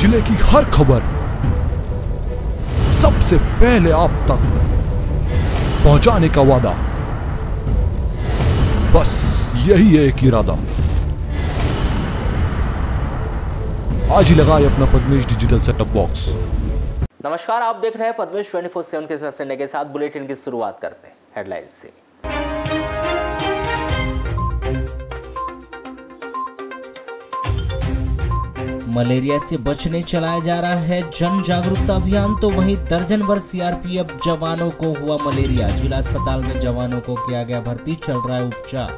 जिले की हर खबर सबसे पहले आप तक पहुंचाने का वादा, बस यही है एक इरादा। आज ही लगाए अपना पद्मेश डिजिटल सेटअप बॉक्स। नमस्कार, आप देख रहे हैं पद्मेश 24/7 के संडे के साथ। बुलेटिन की शुरुआत करते हैं हेडलाइंस से। मलेरिया से बचने चलाया जा रहा है जन जागरूकता अभियान, तो वहीं दर्जन भर सीआरपीएफ जवानों को हुआ मलेरिया। जिला अस्पताल में जवानों को किया गया भर्ती, चल रहा है उपचार।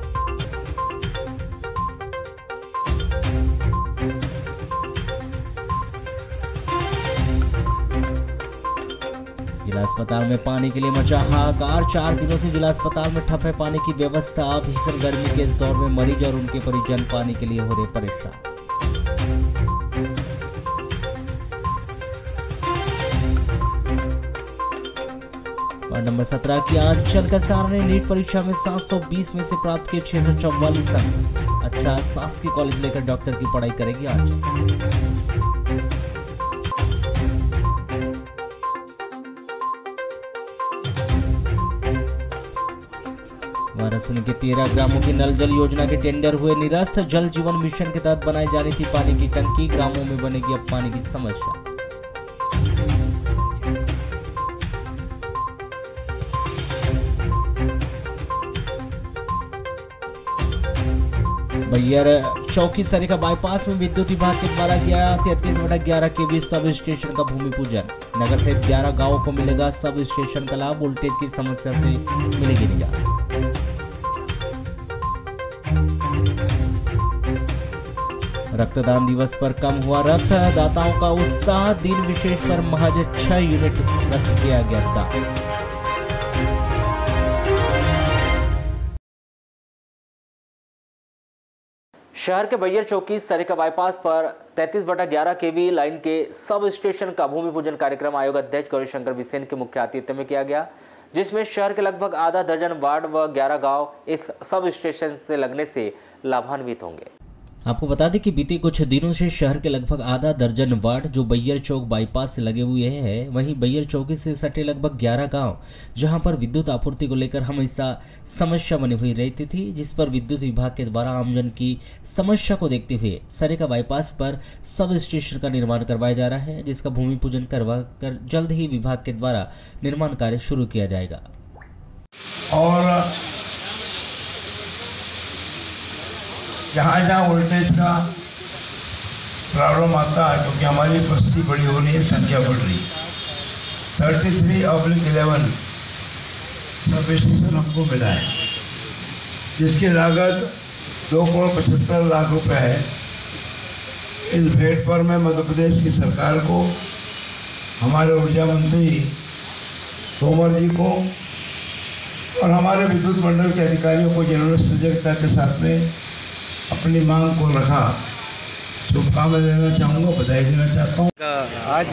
जिला अस्पताल में पानी के लिए मचा हाहाकार। 4 दिनों से जिला अस्पताल में ठप है पानी की व्यवस्था। भीषण गर्मी के दौर में मरीज और उनके परिजन पानी के लिए हो रहे परेशान। वार्ड नंबर 17 की आंचल कसार ने नीट परीक्षा में 720 में से प्राप्त किए 644 अंक। अच्छा, शासकीय कॉलेज लेकर डॉक्टर की पढ़ाई करेगी आंचल। वाराणसी के 13 ग्रामों की नल जल योजना के टेंडर हुए निरस्त। जल जीवन मिशन के तहत बनाई जा रही थी पानी की टंकी, ग्रामों में बनेगी अब पानी की समस्या। बैयर चौकी सरिका बाईपास में विद्युत विभाग के द्वारा किया 33/11 केवी सब स्टेशन का भूमि पूजन। नगर सहित 11 गांवों को मिलेगा सब स्टेशन का लाभ। वोल्टेज की समस्या से मिलेगी निजात। रक्तदान दिवस पर कम हुआ रक्त, दाताओं का उत्साह। दिन विशेष पर महज 6 यूनिट रक्त किया गया दान। शहर के बैयर चौकी सरिका बाईपास पर 33/11 केवी लाइन के सब स्टेशन का भूमि पूजन कार्यक्रम आयोग अध्यक्ष गौरीशंकर बिसेन के मुख्य आतिथ्य में किया गया, जिसमें शहर के लगभग आधा दर्जन वार्ड व 11 गांव इस सब स्टेशन से लगने से लाभान्वित होंगे। आपको बता दें कि बीते कुछ दिनों से शहर के लगभग आधा दर्जन वार्ड जो बैयर चौक बाईपास से लगे हुए हैं, वहीं बैयर चौकी से सटे लगभग 11 गांव जहां पर विद्युत आपूर्ति को लेकर हमेशा समस्या बनी हुई रहती थी, जिस पर विद्युत विभाग के द्वारा आमजन की समस्या को देखते हुए सरिका बाईपास पर सब स्टेशन का निर्माण करवाया जा रहा है, जिसका भूमि पूजन करवा कर जल्द ही विभाग के द्वारा निर्माण कार्य शुरू किया जाएगा। और जहाँ वोल्टेज का प्रॉब्लम आता है, क्योंकि हमारी बस्ती बड़ी हो रही है, संख्या बढ़ रही है। 33/11 सब स्टेशन हमको मिला है, जिसकी लागत 2,75,00,000 रुपये है। इस भेंट पर मैं मध्य प्रदेश की सरकार को, हमारे ऊर्जा मंत्री तोमर जी को और हमारे विद्युत मंडल के अधिकारियों को, जिन्होंने सजगता के साथ में अपनी मांग को रखा, शुभकामनाएं देना चाहूँगा, बधाई देना चाहता हूँ। आज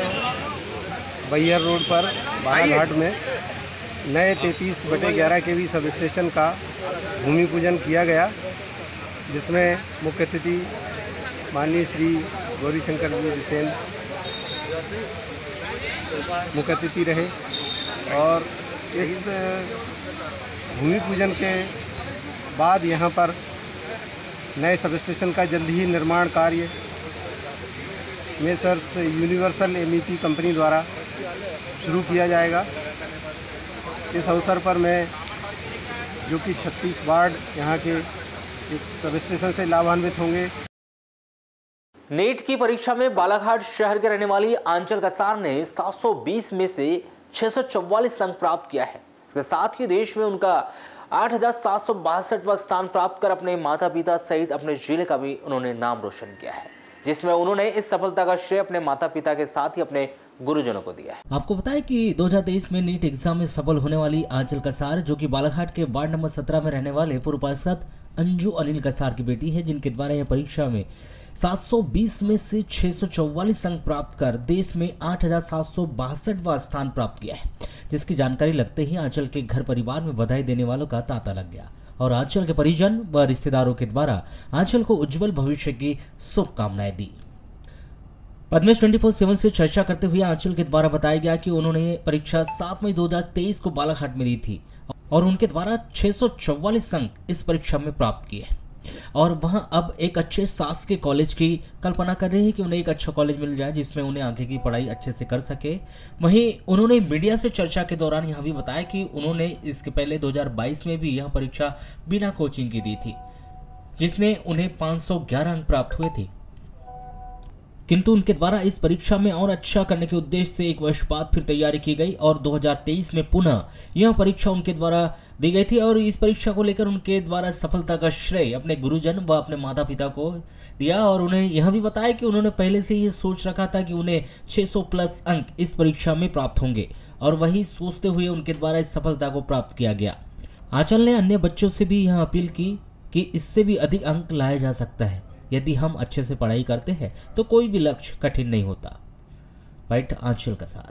बैयर रोड पर बालाघाट में नए 33/11 केवी सब स्टेशन का भूमि पूजन किया गया, जिसमें मुख्य अतिथि माननीय श्री गौरीशंकर बिसेन मुख्य अतिथि रहे। और इस भूमि पूजन के बाद यहाँ पर नए सब स्टेशन का जल्द ही निर्माण कार्य मेसर्स यूनिवर्सल MEP कंपनी द्वारा शुरू किया जाएगा। इस अवसर पर मैं, जो कि 36 वार्ड यहाँ के इस सब स्टेशन से लाभान्वित होंगे। नीट की परीक्षा में बालाघाट शहर के रहने वाली आंचल कसार ने 720 में से 644 अंक प्राप्त किया है। इसके साथ ही देश में उनका 8,762वां स्थान प्राप्त कर अपने माता पिता सहित अपने जिले का भी उन्होंने नाम रोशन किया है, जिसमें उन्होंने इस सफलता का श्रेय अपने माता पिता के साथ ही अपने गुरुजनों को दिया है। आपको बताएं कि 2023 में नीट एग्जाम में सफल होने वाली आंचल कसार, जो कि बालाघाट के वार्ड नंबर 17 में रहने वाले पूर्व पार्षद अंजू अनिल कसार की बेटी है, जिनके द्वारा यह परीक्षा में 720 में से 644 अंक प्राप्त कर देश में 8,762वां स्थान प्राप्त किया है, जिसकी जानकारी लगते ही आंचल के घर परिवार में बधाई देने वालों का तांता लग गया और आंचल के परिजन व रिश्तेदारों के द्वारा आंचल को उज्जवल भविष्य की शुभकामनाएं दी। पद्मेश 24/7 से चर्चा करते हुए आंचल के द्वारा बताया गया कि उन्होंने परीक्षा 7 मई 2023 को बालाघाट में दी थी और उनके द्वारा 644 अंक इस परीक्षा में प्राप्त किए और वहां अब एक अच्छे शासकीय कॉलेज की कल्पना कर रहे हैं कि उन्हें एक अच्छा कॉलेज मिल जाए जिसमें उन्हें आगे की पढ़ाई अच्छे से कर सके। वहीं उन्होंने मीडिया से चर्चा के दौरान यह भी बताया कि उन्होंने इसके पहले 2022 में भी यह परीक्षा बिना कोचिंग की दी थी जिसमें उन्हें 511 अंक प्राप्त हुए थे, किंतु उनके द्वारा इस परीक्षा में और अच्छा करने के उद्देश्य से एक वर्ष बाद फिर तैयारी की गई और 2023 में पुनः यह परीक्षा उनके द्वारा दी गई थी और इस परीक्षा को लेकर उनके द्वारा सफलता का श्रेय अपने गुरुजन व अपने माता पिता को दिया और उन्हें यह भी बताया कि उन्होंने पहले से ये सोच रखा था कि उन्हें 600 प्लस अंक इस परीक्षा में प्राप्त होंगे और वही सोचते हुए उनके द्वारा इस सफलता को प्राप्त किया गया। आंचल ने अन्य बच्चों से भी यह अपील की कि इससे भी अधिक अंक लाया जा सकता है। यदि हम अच्छे से पढ़ाई करते हैं तो कोई भी लक्ष्य कठिन नहीं होता। राइट आंचल कसार।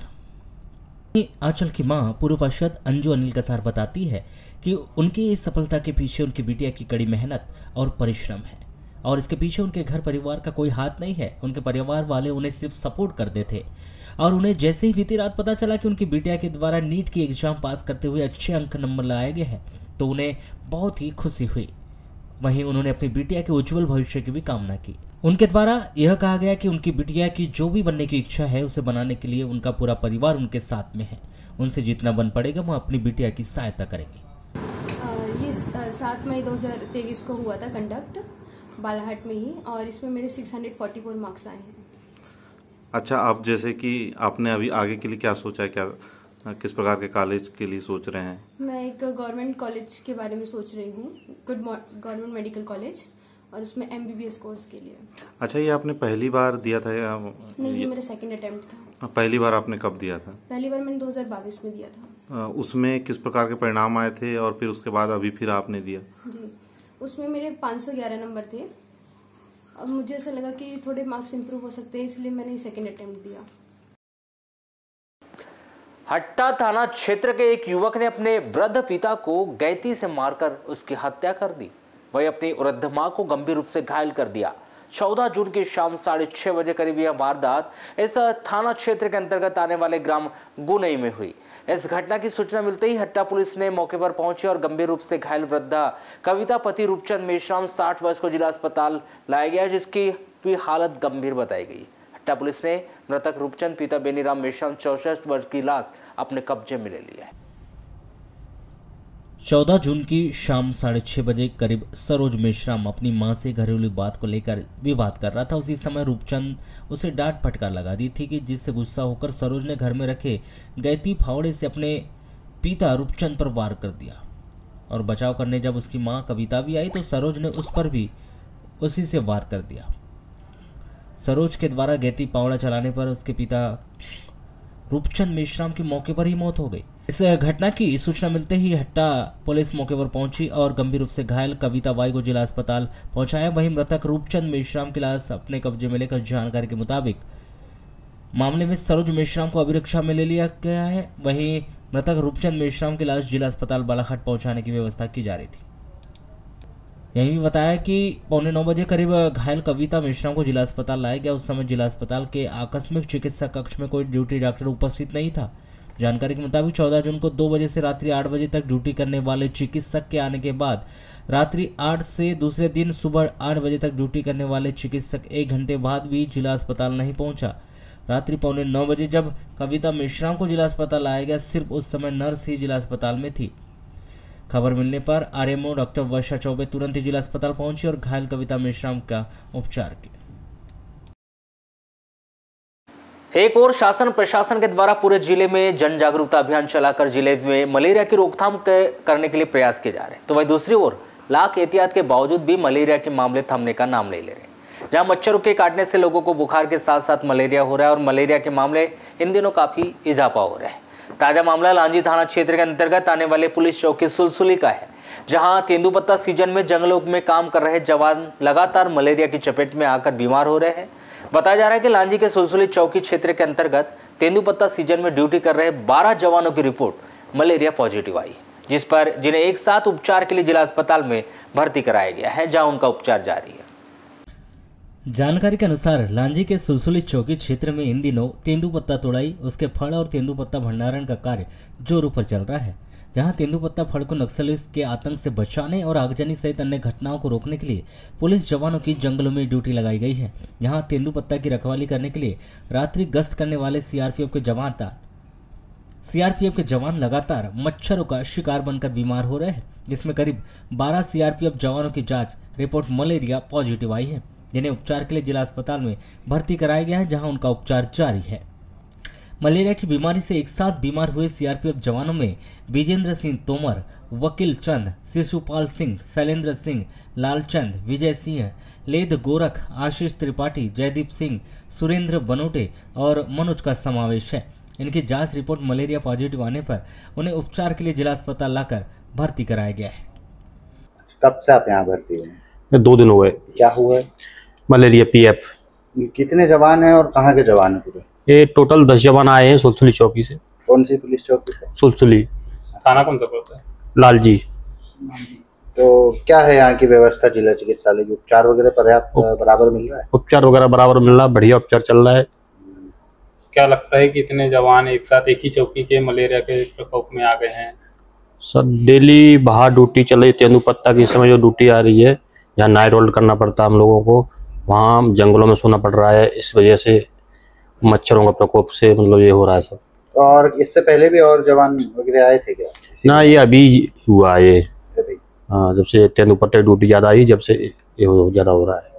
आंचल की मां पूर्व पार्षद अंजू अनिल कसार बताती है कि उनकी इस सफलता के पीछे उनकी बिटिया की कड़ी मेहनत और परिश्रम है और इसके पीछे उनके घर परिवार का कोई हाथ नहीं है। उनके परिवार वाले उन्हें सिर्फ सपोर्ट करते थे और उन्हें जैसे ही बीती रात पता चला कि उनकी बिटिया के द्वारा नीट की एग्जाम पास करते हुए अच्छे अंक नंबर लाए गए हैं तो उन्हें बहुत ही खुशी हुई। वहीं उन्होंने अपनी बिटिया के उज्जवल भविष्य की भी कामना की। उनके द्वारा यह कहा गया कि उनकी बिटिया की जो भी बनने की इच्छा है उसे बनाने के लिए उनका पूरा परिवार उनके साथ में है। उनसे जितना बन पड़ेगा वो अपनी बिटिया की सहायता करेंगे। ये 7 मई 2023 को हुआ था कंडक्ट बालाघाट में ही और इसमें मेरे 644 मार्क्स आए हैं। अच्छा, आप जैसे कि आपने अभी आगे के लिए क्या सोचा है, क्या किस प्रकार के कॉलेज के लिए सोच रहे हैं? मैं एक गवर्नमेंट कॉलेज के बारे में सोच रही हूँ, गवर्नमेंट मेडिकल कॉलेज और उसमें MBBS कोर्स के लिए। अच्छा, ये आपने पहली बार दिया था या? नहीं, ये मेरा सेकंड अटेम्प्ट था। पहली बार आपने कब दिया था? पहली बार मैंने 2022 में दिया था। उसमें किस प्रकार के परिणाम आए थे और फिर उसके बाद अभी फिर आपने दिया? जी, उसमें मेरे 511 नंबर थे। अब मुझे ऐसा लगा कि थोड़े मार्क्स इम्प्रूव हो सकते हैं, इसलिए मैंने सेकंड अटेम्प्ट दिया। हट्टा थाना क्षेत्र के एक युवक ने अपने वृद्ध पिता को गैती से मारकर उसकी हत्या कर दी। वही अपनी वृद्ध मां को गंभीर रूप से घायल कर दिया। 14 जून की शाम 6:30 बजे करीब यह वारदात इस थाना क्षेत्र के अंतर्गत आने वाले ग्राम गुनई में हुई। इस घटना की सूचना मिलते ही हट्टा पुलिस ने मौके पर पहुंची और गंभीर रूप से घायल वृद्धा कविता पति रूपचंद मेश्राम 60 वर्ष को जिला अस्पताल लाया गया, जिसकी भी हालत गंभीर बताई गई। हट्टा पुलिस ने मृतक रूपचंद पिता बेनीराम मेश्राम 64 वर्ष की लाश अपने कब्जे में ले लिया है। 14 जून की शाम 6:30 बजे करीब सरोज मेश्राम अपनी मां से घरेलू बात को लेकर विवाद कर रहा था। उसी समय रूपचंद उसे डांट फटकार लगा दी थी कि जिससे गुस्सा होकर सरोज ने घर में रखे गैती फावड़े से अपने पिता रूपचंद पर वार कर दिया और बचाव करने जब उसकी मां कविता भी आई तो सरोज ने उस पर भी उसी से वार कर दिया। सरोज के द्वारा गैती फावड़ा चलाने पर उसके पिता रूपचंद मेश्राम की मौके पर ही मौत हो गई। इस घटना की सूचना मिलते ही हट्टा पुलिस मौके पर पहुंची और गंभीर रूप से घायल कविता बाई को जिला अस्पताल पहुंचाया। वहीं मृतक रूपचंद मेश्राम की लाश अपने कब्जे में लेकर जानकारी के मुताबिक मामले में सरोज मेश्राम को अभिरक्षा में ले लिया गया है। वहीं मृतक रूपचंद मेश्राम की लाश जिला अस्पताल बालाघाट पहुंचाने की व्यवस्था की जा रही थी। यही भी बताया कि 8:45 बजे करीब घायल कविता मेश्राम को जिला अस्पताल लाया गया। उस समय जिला अस्पताल के आकस्मिक चिकित्सा कक्ष में कोई ड्यूटी डॉक्टर उपस्थित नहीं था। जानकारी के मुताबिक 14 जून को 2 बजे से रात्रि 8 बजे तक ड्यूटी करने वाले चिकित्सक के आने के बाद रात्रि 8 से दूसरे दिन सुबह 8 बजे तक ड्यूटी करने वाले चिकित्सक 1 घंटे बाद भी जिला अस्पताल नहीं पहुंचा। रात्रि 8:45 बजे जब कविता मेश्राम को जिला अस्पताल लाया गया, सिर्फ उस समय नर्स ही जिला अस्पताल में थी। खबर मिलने पर आरएमओ डॉक्टर वर्षा चौबे तुरंत ही जिला अस्पताल पहुंची और घायल कविता मेश्राम का उपचार किया। एक और शासन प्रशासन के द्वारा पूरे जिले में जन जागरूकता अभियान चलाकर जिले में मलेरिया की रोकथाम करने के लिए प्रयास किए जा रहे हैं, तो वहीं दूसरी ओर लाख एहतियात के बावजूद भी मलेरिया के मामले थमने का नाम नहीं ले रहे। जहां मच्छरों के काटने से लोगों को बुखार के साथ साथ मलेरिया हो रहा है और मलेरिया के मामले इन दिनों काफी इजाफा हो रहा है। ताजा मामला लांजी थाना क्षेत्र के अंतर्गत आने वाले पुलिस चौकी सुलसुली का है, जहां तेंदुपत्ता सीजन में जंगलों में काम कर रहे जवान लगातार मलेरिया की चपेट में आकर बीमार हो रहे हैं। बताया जा रहा है कि लांजी के सुलसुली चौकी क्षेत्र के अंतर्गत तेंदुपत्ता सीजन में ड्यूटी कर रहे 12 जवानों की रिपोर्ट मलेरिया पॉजिटिव आई, जिस पर जिन्हें एक साथ उपचार के लिए जिला अस्पताल में भर्ती कराया गया है, जहां उनका उपचार जारी है। जानकारी के अनुसार लांजी के सुलसुली चौकी क्षेत्र में इन दिनों तेंदुपत्ता तोड़ाई, उसके फल और तेंदुपत्ता भंडारण का कार्य जोरों पर चल रहा है। जहां तेंदुपत्ता फल को नक्सलियों के आतंक से बचाने और आगजनी सहित अन्य घटनाओं को रोकने के लिए पुलिस जवानों की जंगलों में ड्यूटी लगाई गई है। यहां तेंदुपत्ता की रखवाली करने के लिए रात्रि गश्त करने वाले सीआरपीएफ के जवान लगातार मच्छरों का शिकार बनकर बीमार हो रहे हैं, जिसमें करीब 12 सीआरपीएफ जवानों की जांच रिपोर्ट मलेरिया पॉजिटिव आई है, जिन्हें उपचार के लिए जिला अस्पताल में भर्ती कराया गया है, जहां उनका उपचार जारी है। मलेरिया की बीमारी से एक साथ बीमार हुए सीआरपीएफ जवानों में विजेंद्र सिंह तोमर, वकील चंद, शिशुपाल सिंह, शैलेंद्र सिंह, लालचंद, विजय सिंह, लेद गोरख, आशीष त्रिपाठी, जयदीप सिंह, सुरेंद्र बनोटे और मनोज का समावेश है। इनकी जांच रिपोर्ट मलेरिया पॉजिटिव आने पर उन्हें उपचार के लिए जिला अस्पताल लाकर भर्ती कराया गया है। कब से आप यहाँ भर्ती हुए? 2 दिन हुए। क्या हुआ है? Malaria PF. कितने जवान हैं और कहाँ के जवान हैं पूरे? ये टोटल 10 जवान आए हैं सुलसुली चौकी से। कौन सी पुलिस चौकी से? सुलसुली। थाना कौन सा पड़ता है? लालजी। तो क्या है यहाँ की व्यवस्था? जिला चिकित्सालय की उपचार वगैरह पर्याप्त बराबर मिल रहा है? उपचार वगैरह बराबर मिल रहा है, बढ़िया उपचार चल रहा है। क्या लगता है कि इतने जवान एक साथ एक ही चौकी के मलेरिया के प्रकोप में आ गए हैं? सर डेली बाहर ड्यूटी चल रही है, तेंदुपत्ता की समय जो ड्यूटी आ रही है, जहाँ नाइट होल्ड करना पड़ता है हम लोगों को, वहाँ जंगलों में सोना पड़ रहा है। इस वजह से मच्छरों का प्रकोप से मतलब ये हो रहा है सब। और इससे पहले भी और जवान वगैरह आए थे क्या? ना, ये अभी हुआ ये। हाँ, जब से तेंदुपत्ता ड्यूटी ज़्यादा आई, जब से ये ज़्यादा हो रहा है।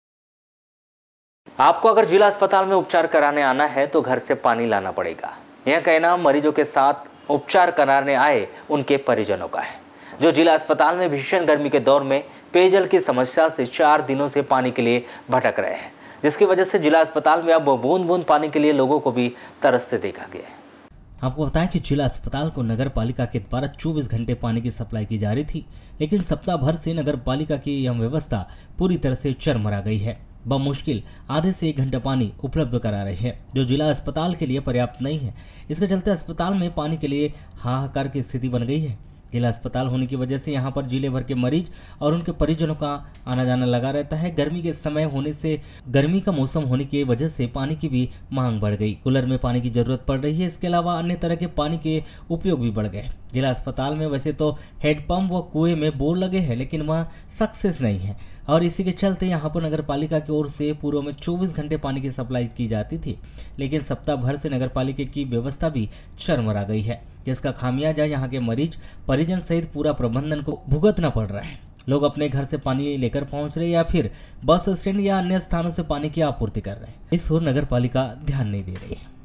आपको अगर जिला अस्पताल में उपचार कराने आना है तो घर से पानी लाना पड़ेगा। यह कहना मरीजों के साथ उपचार कराने आए उनके परिजनों का है, जो जिला अस्पताल में भीषण गर्मी के दौर में पेयजल की समस्या से 4 दिनों से पानी के लिए भटक रहे हैं, जिसकी वजह से जिला अस्पताल में अब बूंद बूंद पानी के लिए लोगों को भी तरसते देखा गया है। आपको बताएं कि जिला अस्पताल को नगर पालिका के द्वारा 24 घंटे पानी की सप्लाई की जा रही थी, लेकिन सप्ताह भर से नगर पालिका की यह व्यवस्था पूरी तरह से चरमरा गई है। बमुश्किल आधे से 1 घंटा पानी उपलब्ध करा रही है, जो जिला अस्पताल के लिए पर्याप्त नहीं है। इसके चलते अस्पताल में पानी के लिए हाहाकार की स्थिति बन गई है। जिला अस्पताल होने की वजह से यहाँ पर जिले भर के मरीज और उनके परिजनों का आना जाना लगा रहता है। गर्मी के समय होने से, गर्मी का मौसम होने की वजह से पानी की भी मांग बढ़ गई। कूलर में पानी की जरूरत पड़ रही है। इसके अलावा अन्य तरह के पानी के उपयोग भी बढ़ गए। जिला अस्पताल में वैसे तो हेडपंप व कुएं में बोर लगे हैं, लेकिन वह सक्सेस नहीं है और इसी के चलते यहाँ पर नगर पालिका की ओर से पूर्व में 24 घंटे पानी की सप्लाई की जाती थी, लेकिन सप्ताह भर से नगर पालिका की व्यवस्था भी चरमरा गई है, जिसका खामियाजा यहाँ के मरीज, परिजन सहित पूरा प्रबंधन को भुगतना पड़ रहा है। लोग अपने घर से पानी लेकर पहुंच रहे या फिर बस स्टैंड या अन्य स्थानों से पानी की आपूर्ति कर रहे हैं। इस ओर नगर पालिका ध्यान नहीं दे रही है।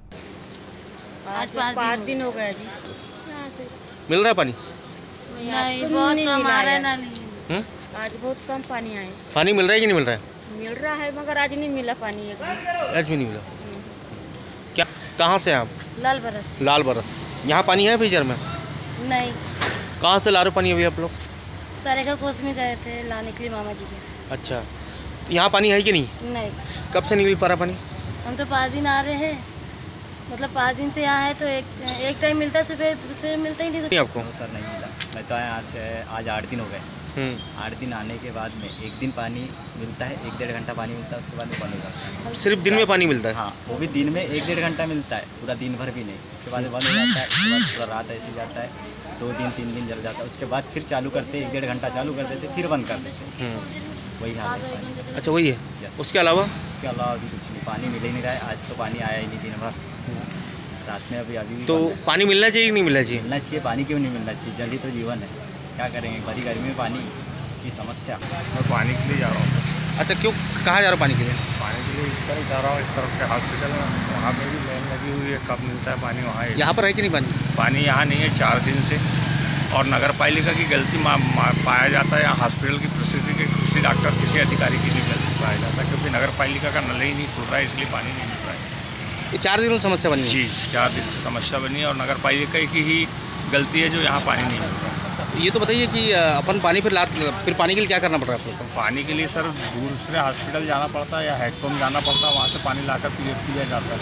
आज 5 दिन हो गए जी। मिल रहा है पानी? नहीं, बहुत कम आ रहा है ना। नहीं, आज बहुत कम पानी आया। पानी मिल रहा है कि नहीं मिल रहा है? मिल रहा है, मगर आज नहीं मिला पानी। आज भी नहीं मिला। क्या, कहाँ से आप? लाल बरस। लाल बरस। यहाँ पानी है फ्रीजर में? नहीं। कहाँ से ला रहे पानी अभी आप लोग? सरेगा कोस में गए थे लाने के लिए मामा जी के। अच्छा, यहाँ पानी है कि नहीं? नहीं। कब से नहीं मिल पा रहा पानी? हम तो 5 दिन आ रहे हैं, मतलब 5 दिन से यहाँ है तो एक टाइम मिलता है, सुबह दूसरे मिलता ही नहीं। आपको? सर नहीं मिला। मैं तो आया आज 8 दिन हो गए। 8 दिन आने के बाद में 1 दिन पानी मिलता है, 1-1.5 घंटा पानी मिलता है, उसके बाद में बंद हो जाता है। सिर्फ दिन में पानी मिलता है? हाँ, वो भी दिन में 1-1.5 घंटा मिलता है, पूरा दिन भर भी नहीं। उसके बाद में बंद हो जाता है, उसके बाद पूरा रात ऐसे जाता है, 2 दिन 3 दिन जल जाता है। उसके बाद फिर चालू करते, 1-1.5 घंटा चालू कर देते, फिर बंद कर देते। वही हाल है। अच्छा, वही है। उसके अलावा? उसके अलावा अभी कुछ नहीं, पानी मिल ही नहीं रहा है। आज तो पानी आया ही नहीं दिन भर। रात में अभी तो पानी मिलना चाहिए कि नहीं मिलना चाहिए? मिलना चाहिए। पानी क्यों नहीं मिलना चाहिए? जल ही तो जीवन है। क्या करेंगे, बड़ी गर्मी में पानी की समस्या। मैं पानी के लिए जा रहा हूँ। अच्छा, क्यों, कहाँ जा रहा हूँ पानी के लिए? पानी के लिए इस तरफ जा रहा हूँ, इस तरफ के हॉस्पिटल में, वहाँ पे भी लाइन लगी हुई है। कब मिलता है पानी वहाँ? यहाँ पर है कि नहीं पानी? पानी यहाँ नहीं है 4 दिन से, और नगर पालिका की गलती पाया जाता है। यहाँ हॉस्पिटल की परिस्थिति के किसी डॉक्टर, किसी अधिकारी की नहीं गलती पाया जाता है, क्योंकि नगर पालिका का नल ही नहीं खुल रहा है, इसलिए पानी नहीं मिल रहा है। ये 4 दिनों से समस्या बनी है? जी, 4 दिन से समस्या बनी है, और नगर पालिका की ही गलती है जो यहाँ पानी नहीं मिल रहा है। ये तो बताइए कि अपन पानी फिर पानी के लिए क्या करना पड़ रहा है आपको? पानी के लिए सर दूसरे हॉस्पिटल जाना पड़ता है या हेडपम्प जाना पड़ता है, वहाँ से पानी लाकर पिया जाता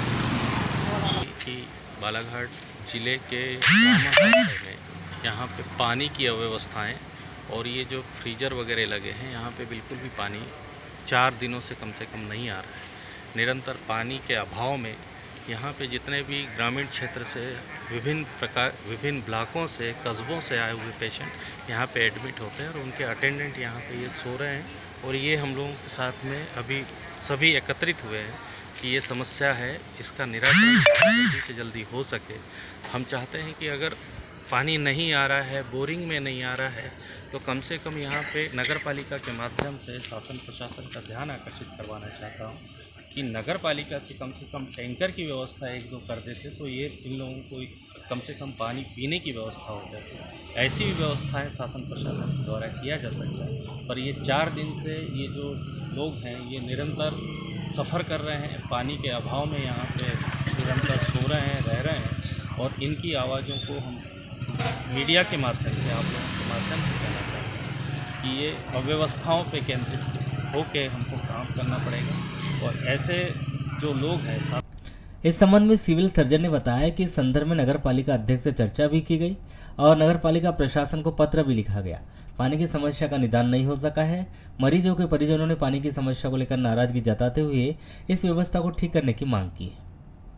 है। कि बालाघाट जिले के में यहाँ पे पानी की अव्यवस्थाएं और ये जो फ्रीजर वगैरह लगे हैं, यहाँ पे बिल्कुल भी पानी 4 दिनों से कम नहीं आ रहा है। निरंतर पानी के अभाव में यहाँ पे जितने भी ग्रामीण क्षेत्र से विभिन्न ब्लॉकों से, कस्बों से आए हुए पेशेंट यहाँ पे एडमिट होते हैं और उनके अटेंडेंट यहाँ पे ये सो रहे हैं। और ये हम लोगों के साथ में अभी सभी एकत्रित हुए हैं कि ये समस्या है, इसका निराकरण जल्दी से जल्दी हो सके। हम चाहते हैं कि अगर पानी नहीं आ रहा है, बोरिंग में नहीं आ रहा है, तो कम से कम यहाँ पे नगर पालिका के माध्यम से शासन प्रशासन का ध्यान आकर्षित करवाना चाहता हूँ कि नगर पालिका से कम टैंकर की व्यवस्था 1-2 कर देते तो ये इन लोगों को कम से कम पानी पीने की व्यवस्था हो जाती। ऐसी भी व्यवस्थाएं शासन प्रशासन के द्वारा किया जा सकता है। पर ये 4 दिन से ये जो लोग हैं ये निरंतर सफ़र कर रहे हैं, पानी के अभाव में यहाँ पे निरंतर सो रहे हैं, रह रहे हैं। और इनकी आवाज़ों को हम मीडिया के माध्यम से, आप लोगों के माध्यम से कहना चाहते हैं कि ये अव्यवस्थाओं पे केंद्रित होकर हमको काम करना पड़ेगा। और ऐसे जो लोग हैं इस संबंध में सिविल सर्जन ने बताया कि इस संदर्भ में नगर पालिका अध्यक्ष से चर्चा भी की गई और नगर पालिका प्रशासन को पत्र भी लिखा गया। पानी की समस्या का निदान नहीं हो सका है। मरीजों के परिजनों ने पानी की समस्या को लेकर नाराजगी जताते हुए इस व्यवस्था को ठीक करने की मांग की है।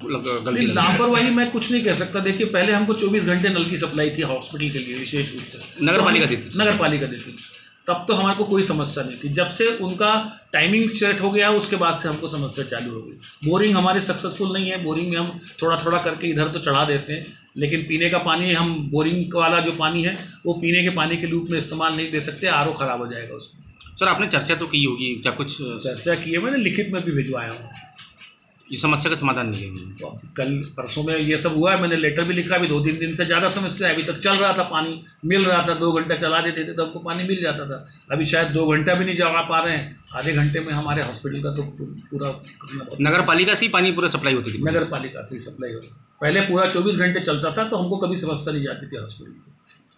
लापरवाही मैं कुछ नहीं कह सकता। देखिए, पहले हमको 24 घंटे नल की सप्लाई थी हॉस्पिटल के लिए, विशेष रूप से नगर पालिका देती। तब तो हमारे को कोई समस्या नहीं थी। जब से उनका टाइमिंग सेट हो गया उसके बाद से हमको समस्या चालू हो गई। बोरिंग हमारे सक्सेसफुल नहीं है। बोरिंग में हम थोड़ा थोड़ा करके इधर तो चढ़ा देते हैं, लेकिन पीने का पानी हम बोरिंग वाला जो पानी है वो पीने के पानी के रूप में इस्तेमाल नहीं दे सकते। आरओ खराब हो जाएगा उसमें। सर, आपने चर्चा तो की होगी, क्या कुछ चर्चा की है? मैंने लिखित में भी भिजवाया हूँ। ये समस्या का समाधान नहीं है। कल परसों में ये सब हुआ है, मैंने लेटर भी लिखा। अभी 2-3 दिन से ज़्यादा समस्या है। अभी तक चल रहा था, पानी मिल रहा था। 2 घंटा चला देते थे तो हमको पानी मिल जाता था। अभी शायद 2 घंटा भी नहीं चला पा रहे हैं। आधे घंटे में हमारे हॉस्पिटल का तो पूरा नगर पालिका से ही पानी पूरा सप्लाई होती थी। नगर पालिका से ही सप्लाई होती। पहले पूरा 24 घंटे चलता था तो हमको कभी समस्या नहीं जाती थी हॉस्पिटल में।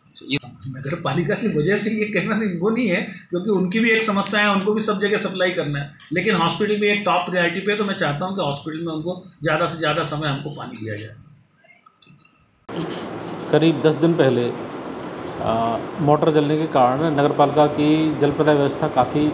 नगर पालिका की वजह से ये कहना नहीं, वो नहीं है, क्योंकि उनकी भी एक समस्या है, उनको भी सब जगह सप्लाई करना है। लेकिन हॉस्पिटल में एक टॉप प्रायोरिटी पे, तो मैं चाहता हूँ कि हॉस्पिटल में उनको ज़्यादा से ज़्यादा समय हमको पानी दिया जाए। करीब 10 दिन पहले मोटर जलने के कारण नगर पालिका की जल प्रदाय व्यवस्था काफ़ी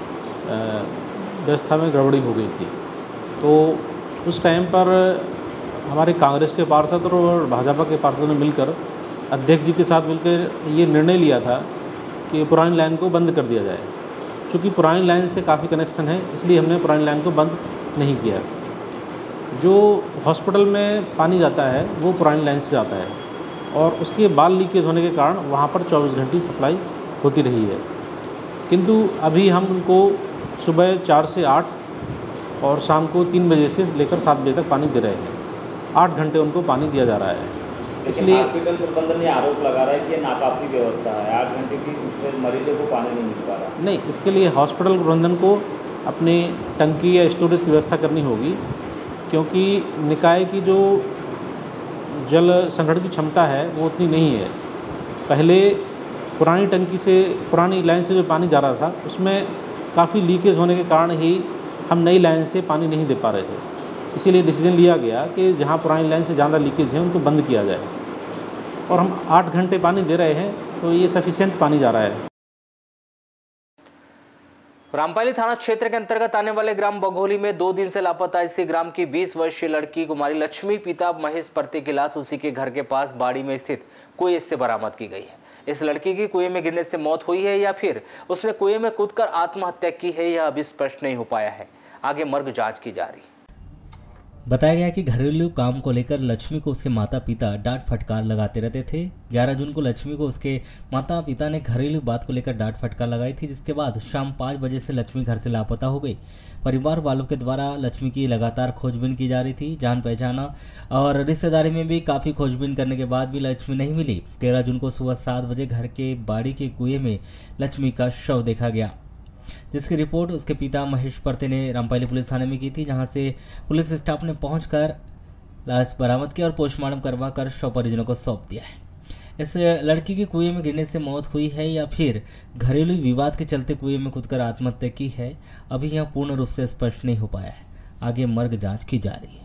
व्यवस्था में गड़बड़ी हो गई थी। तो उस टाइम पर हमारे कांग्रेस के पार्षद और भाजपा के पार्षदों ने मिलकर अध्यक्ष जी के साथ मिलकर ये निर्णय लिया था कि पुरानी लाइन को बंद कर दिया जाए। चूँकि पुरानी लाइन से काफ़ी कनेक्शन है, इसलिए हमने पुरानी लाइन को बंद नहीं किया। जो हॉस्पिटल में पानी जाता है वो पुरानी लाइन से जाता है और उसके बाल लीकेज होने के कारण वहाँ पर 24 घंटे सप्लाई होती रही है। किंतु अभी हम उनको सुबह 4 से 8 और शाम को 3 बजे से लेकर 7 बजे तक पानी दे रहे हैं। 8 घंटे उनको पानी दिया जा रहा है। इसलिए हॉस्पिटल प्रबंधन ने आरोप लगा रहा है कि ये नाकाफी व्यवस्था है। 8 घंटे की उससे मरीजों को पानी नहीं मिल पा रहा। नहीं, इसके लिए हॉस्पिटल प्रबंधन को अपनी टंकी या स्टोरेज की व्यवस्था करनी होगी, क्योंकि निकाय की जो जल संग्रहण की क्षमता है वो उतनी नहीं है। पहले पुरानी टंकी से, पुरानी लाइन से जो पानी जा रहा था उसमें काफ़ी लीकेज होने के कारण ही हम नई लाइन से पानी नहीं दे पा रहे थे। इसीलिए डिसीजन लिया गया कि जहां पुरानी लाइन से ज़्यादा लीकेज है उनको बंद किया जाए। और हम 8 घंटे पानी दे रहे हैं तो ये सफिशिएंट पानी जा रहा है। रामपाली थाना क्षेत्र के अंतर्गत आने वाले ग्राम बघोली में 2 दिन से लापता इसी ग्राम की 20 वर्षीय लड़की कुमारी लक्ष्मी पिता महेश परते की लाश उसी के घर के पास बाड़ी में स्थित कुएं से बरामद की गई है। इस लड़की की कुएं में गिरने से मौत हुई है या फिर उसने कुएं में कूदकर आत्महत्या की है, यह अभी स्पष्ट नहीं हो पाया है। आगे मर्ग जांच की जा रही। बताया गया कि घरेलू काम को लेकर लक्ष्मी को उसके माता पिता डांट फटकार लगाते रहते थे। 11 जून को लक्ष्मी को उसके माता पिता ने घरेलू बात को लेकर डांट फटकार लगाई थी, जिसके बाद शाम 5 बजे से लक्ष्मी घर से लापता हो गई। परिवार वालों के द्वारा लक्ष्मी की लगातार खोजबीन की जा रही थी। जान पहचाना और रिश्तेदारी में भी काफ़ी खोजबीन करने के बाद भी लक्ष्मी नहीं मिली। 13 जून को सुबह 7 बजे घर के बाड़ी के कुएं में लक्ष्मी का शव देखा गया, जिसकी रिपोर्ट उसके पिता महेश परते ने रामपाली पुलिस थाने में की थी, जहां से पुलिस स्टाफ ने पहुंचकर लाश बरामद की और पोस्टमार्टम करवाकर शव परिजनों को सौंप दिया है। इस लड़की की कुएं में गिरने से मौत हुई है या फिर घरेलू विवाद के चलते कुएं में कूदकर आत्महत्या की है, अभी यह पूर्ण रूप से स्पष्ट नहीं हो पाया है। आगे मर्ग जांच की जा रही है।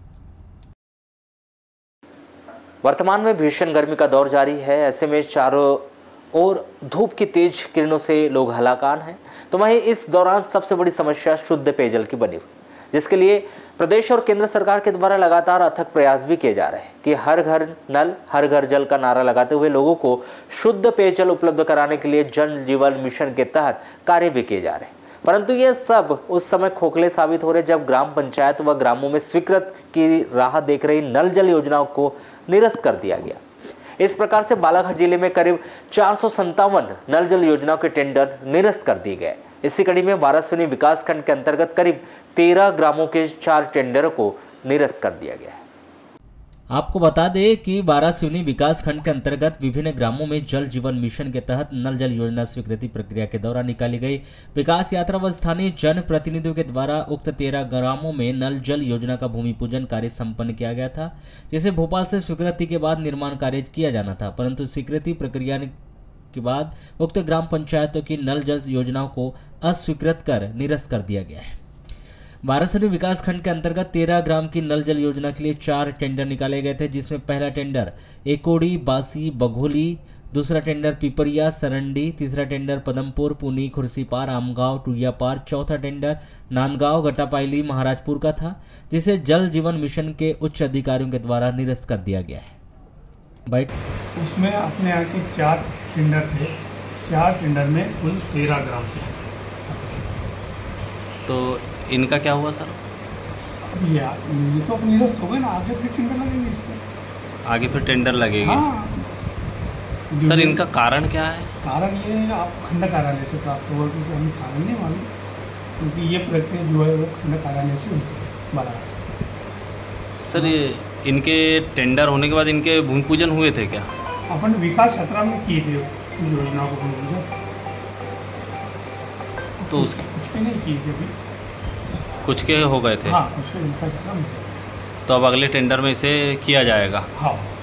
वर्तमान में भीषण गर्मी का दौर जारी है। ऐसे में चारों और धूप की तेज किरणों से लोग हलाकान हैं। तो वहीं इस दौरान सबसे बड़ी समस्या शुद्ध पेयजल की बनी हुई, जिसके लिए प्रदेश और केंद्र सरकार के द्वारा लगातार अथक प्रयास भी किए जा रहे हैं कि हर घर नल हर घर जल का नारा लगाते हुए लोगों को शुद्ध पेयजल उपलब्ध कराने के लिए जल जीवन मिशन के तहत कार्य भी किए जा रहे हैं। परंतु ये सब उस समय खोखले साबित हो रहे जब ग्राम पंचायत व ग्रामों में स्वीकृत की राह देख रही नल जल योजनाओं को निरस्त कर दिया गया। इस प्रकार से बालाघाट जिले में करीब 457 नल जल योजनाओं के टेंडर निरस्त कर दिए गए। इसी कड़ी में वारासिवनी विकास खंड के अंतर्गत करीब 13 ग्रामों के 4 टेंडरों को निरस्त कर दिया गया है। आपको बता दें कि वारासिवनी विकास खंड के अंतर्गत विभिन्न ग्रामों में जल जीवन मिशन के तहत नल जल योजना स्वीकृति प्रक्रिया के दौरान निकाली गई विकास यात्रा व स्थानीय जन प्रतिनिधियों के द्वारा उक्त 13 ग्रामों में नल जल योजना का भूमि पूजन कार्य संपन्न किया गया था, जिसे भोपाल से स्वीकृति के बाद निर्माण कार्य किया जाना था, परंतु स्वीकृति प्रक्रिया के बाद उक्त ग्राम पंचायतों की नल जल योजनाओं को अस्वीकृत कर निरस्त कर दिया गया है। वारासिवनी विकास खंड के अंतर्गत 13 ग्राम की नल जल योजना के लिए 4 टेंडर निकाले गए थे, जिसमें पहला टेंडर एकोड़ी बासी बघोली, दूसरा टेंडर पिपरिया सरंडी, तीसरा टेंडर पदमपुर पुनी खुर्सीपार आमगांव टुड़ियापार, चौथा टेंडर नांदगांव गटापाइली महाराजपुर का था, जिसे जल जीवन मिशन के उच्च अधिकारियों के द्वारा निरस्त कर दिया गया है। उसमें अपने यहाँ के 4 टेंडर थे, 4 टेंडर में कुल 13 ग्राम थे। तो इनका क्या हुआ सर? ये तो अपनी निरस्त हो गए ना, आगे फिर टेंडर लगेंगे इसके। आगे फिर टेंडर लगेगी? हाँ। सर इनका कारण क्या है? कारण ये है आप खंड कार्यालय से प्राप्त होगा, क्योंकि हमें कारण नहीं मालूम, क्योंकि ये प्रक्रिया जो है वो खंड कार्यालय से होती है बालाघाट से। सर ये इनके टेंडर होने के बाद इनके भूमि पूजन हुए थे क्या? अपन विकास यात्रा में किए थे योजना को भूमि पूजन, तो उसके नहीं किए थे अभी, कुछ के हो गए थे। हाँ, कुछ के विकास यात्रा में। तो अब अगले टेंडर में इसे किया जाएगा। हाँ।